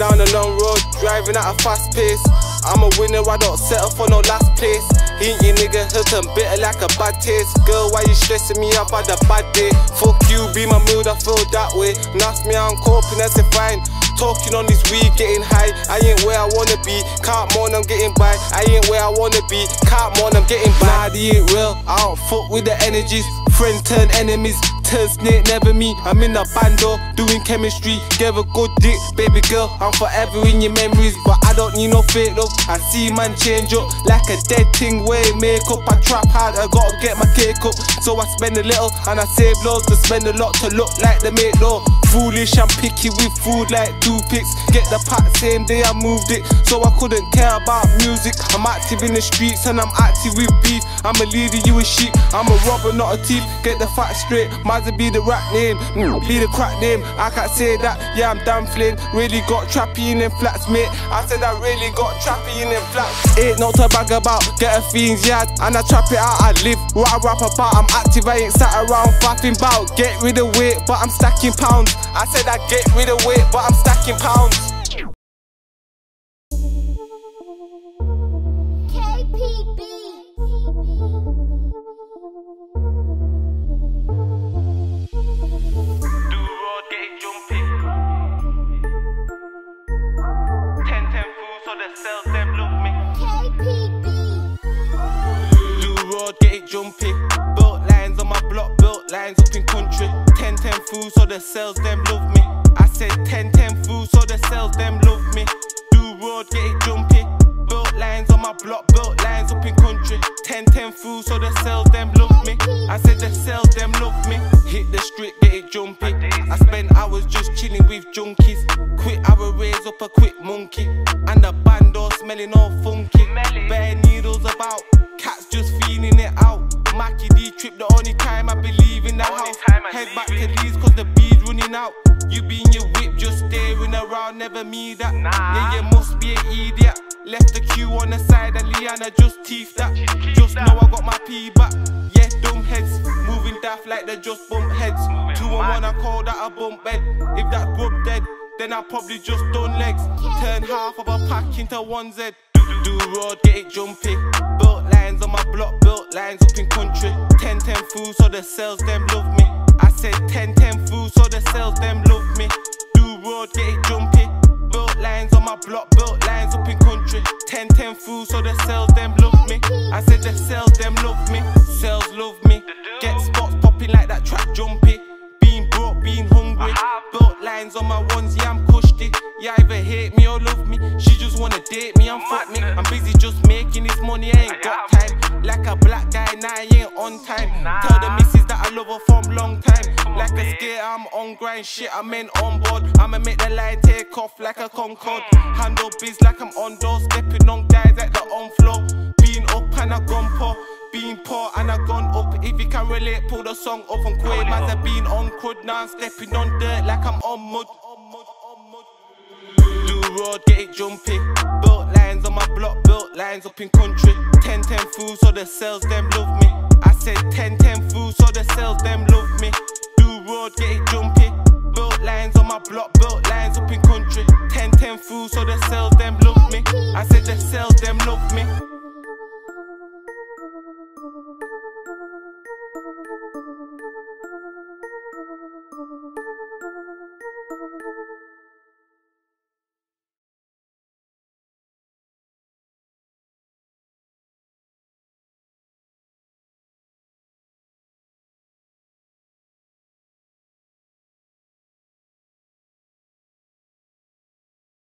down the long road, driving at a fast pace. I'm a winner, I don't settle for no last place. Ain't you nigga, hurt and bitter like a bad taste. Girl, why you stressing me up on the bad day? Fuck you, be my mood, I feel that way. And ask me how I'm coping, that's it fine. Talking on this weed, getting high. I ain't where I wanna be, can't mourn, I'm getting by. I ain't where I wanna be, can't mourn, I'm getting by. Nah, they ain't real, I don't fuck with the energies. Friends turn enemies, turn snake, never me. I'm in a bando, doing chemistry. Give a good dick, baby girl, I'm forever in your memories. But I don't need no fake love, I see man change up. Like a dead thing, way makeup. I trap hard, I gotta get my cake up. So I spend a little, and I save loads to spend a lot to look like the mate low. Foolish, I'm picky with food like toothpicks. Get the pack, same day I moved it. So I couldn't care about music. I'm active in the streets and I'm active with beef. I'm a leader, you a sheep. I'm a robber, not a thief. Get the facts straight, Mazza be the rap name, be the crack name. I can't say that, yeah I'm damn flame. Really got trappy in them flats, mate. I said I really got trappy in them flats. Ain't no to brag about, get a fiends, yeah. And I trap it out, I live what I rap about. I'm active, I ain't sat around faffing bout. Get rid of weight, but I'm stacking pounds. I said I get rid of weight, but I'm stacking pounds. Cells, them love me. Do road, get it jumpy. Built lines on my block, built lines up in country. 10-10 food, so the cells, them love me. I said 10-10 food, so the cells, them love me. Do road, get it jumpy. Built lines on my block, built lines up in country. 10-10 food, so the cells, them love me. I said the cells, them love me. Hit the street, get it jumpy. I spent hours just chilling with junkies. Quick, I will raise up a quick monkey. And the bando smelling all funky. Bare needles about, cats just feeling it out. Mackie D trip, the only time I believe in that house. Head back to Leeds cause the bead's running out. You be in your whip just staring around, never me that. Yeah, you must be an idiot. Left the queue on the side and Leanna just teeth that. Just know I got my pee back. Yeah, dumb heads, moving daft like they just bump heads. 2 and 1 I call that a bump bed. If that grub dead, then I probably just done legs. Turn half of a pack into 1Z. Do road, get it jumpy. Built lines on my block, built lines up in country. 10-10 food, so the cells, them love me. I said 10-10 food, so the cells, them love me. Do road, get it jumpy. Built lines on my block, built lines up in country. 10-10 food, so the cells, them love me. I said the cells, them love me. Cells love me. Get spots popping like that track jumpy. Being broke, being hungry. Built lines on my ones, yeah I'm cushy. Yeah, either hate me or love me. She just wanna date me and fuck me. I'm busy just making this money, I ain't got time. Like a black guy, now I ain't on time. Tell the missus that I love her from long time. Like a skater, I'm on grind, shit I meant on board. I'ma make the line take off like a Concorde. Handle biz like I'm on door, stepping on guys at the on floor. Being up and I gone poor. Being poor and I gone up. If you can relate, pull the song up and quit. Mazza been on crud, now I'm stepping on dirt like I'm on mud. Do road, get it jumpy. Built lines on my block, built lines up in country. 10-10 food, so the cells, them love me. I said 10-10 food, so the cells, them love me. Do road, get it jumpy. Built lines on my block, built lines up in country. 10-10 food, so the cells, them love me. I said the cells, them love me.